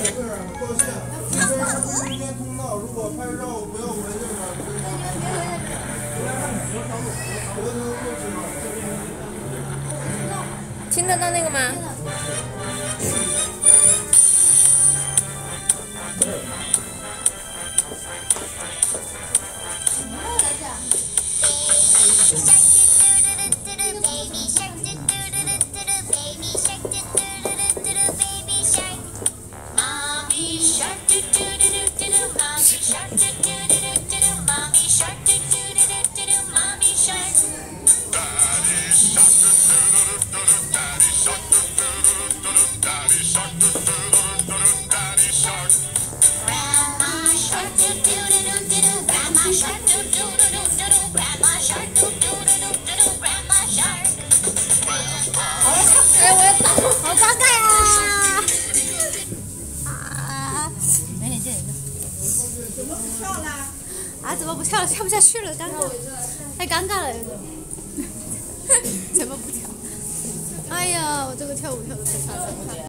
听得到那个吗？哎，我要倒，好尴尬呀！啊，没点劲。怎么不跳啦？啊，怎么不跳了？跳不下去了，尴尬，太尴尬了，有点。怎么不跳？哎呀，我这个跳舞跳的太差了。